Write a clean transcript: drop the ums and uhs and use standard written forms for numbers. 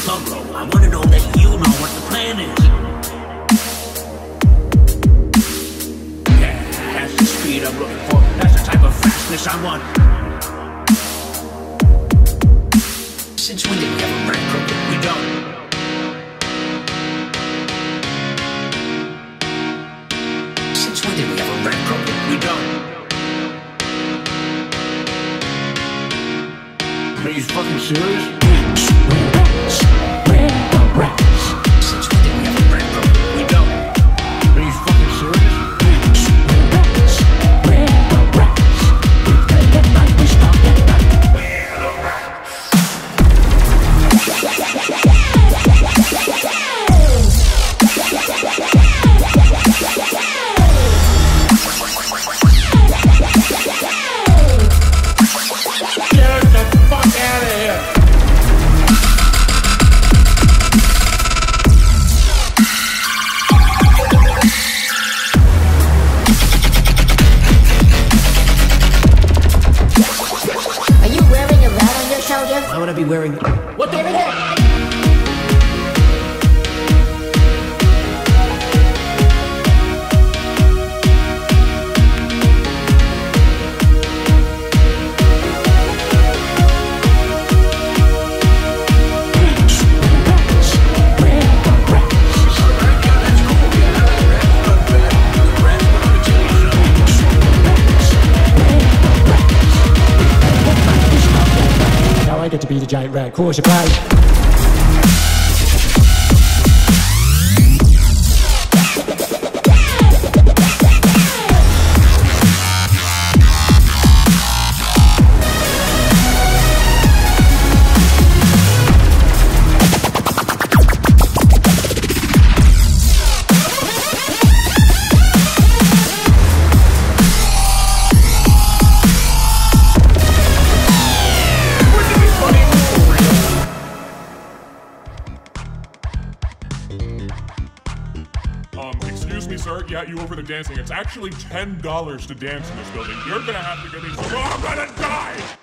Pablo, I wanna know that you know what the plan is. Yeah, that's the speed I'm looking for. That's the type of fastness I want. Since when did we have a brand crooked? We don't. Since when did we have a brand crooked? We don't. Are you fucking serious? Since when did we have a brand crooked? We don't. Are you fucking serious? I wanna be wearing... What the fuck? I get to be the giant rat. Cool, surprise. Excuse me, sir. Yeah, you over the dancing. It's actually $10 to dance in this building. You're gonna have to get these. Oh, I'm gonna die!